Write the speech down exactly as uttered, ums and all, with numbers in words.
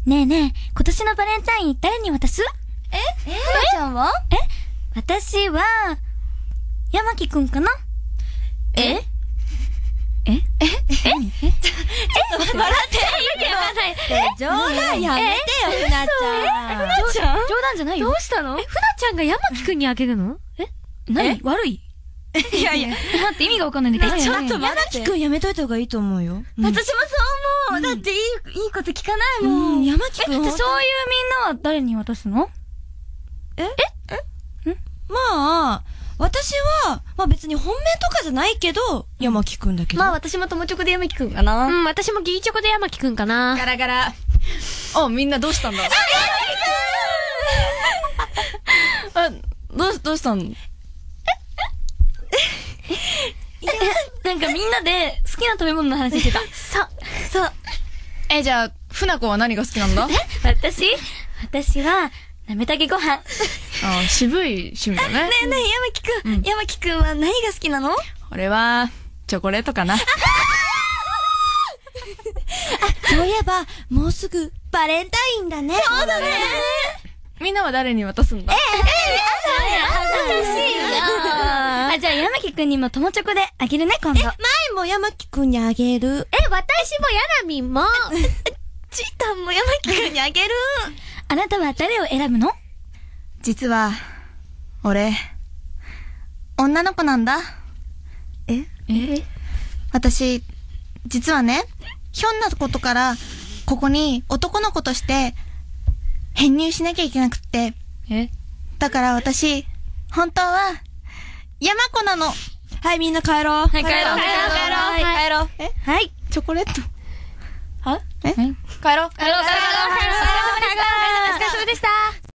ねえねえ、今年のバレンタイン誰に渡す？ ええふなちゃんは？ え私は、山木くんかな？ ええええええちょっと笑って言わない。 冗談やめてよ、ふなちゃん。 ふなちゃん？冗談じゃないよ。 どうしたの？え、ふなちゃんが山木くんにあげるの？え何？悪い？ いやいや。 待って、意味がわかんないんだけど。 ちょっと待って。山木くんやめといた方がいいと思うよ。 私もそう思う。だっていい、いいこと聞かないもん。 山木くん。 そういうみんなは誰に渡すの？ ええまあ、私は、まあ別に本命とかじゃないけど、山木くんだけど。 まあ私も友チョコで山木くんかな。 うん、私もギリチョコで山木くんかな。 ガラガラ。あ、みんなどうしたんだ？あ、どう、どうしたの？ なんかみんなで好きな食べ物の話してた。そう、そう。 え、じゃあ、船子は何が好きなんだ？ え私私は、なめたけご飯。 あ、渋い趣味だね。 ねえねえ、山木くん、うん、山木くんは何が好きなの？ 俺は、チョコレートかな。あ、そういえば、もうすぐ、バレンタインだね。 そうだね。 みんなは誰に渡すんだ？ええ、 ええ、恥ずかしいな。あ、じゃあ山木くんにも友チョコであげるね、今度。え、 前も山木くんにあげる。 え、私もやなみんも。 ちーたんも山木くんにあげる。あなたは誰を選ぶの？ 実は、俺、女の子なんだ。ええ私、実はね、ひょんなことから、ここに男の子として、編入しなきゃいけなくって。えだから私、本当は、山子なの。はい、みんな帰ろう。 はい、帰ろう。帰ろう。帰ろう。 はい、帰ろう。えはい、チョコレート。はえ帰ろう。帰ろう。帰ろう。帰ろう。お疲れ様でした。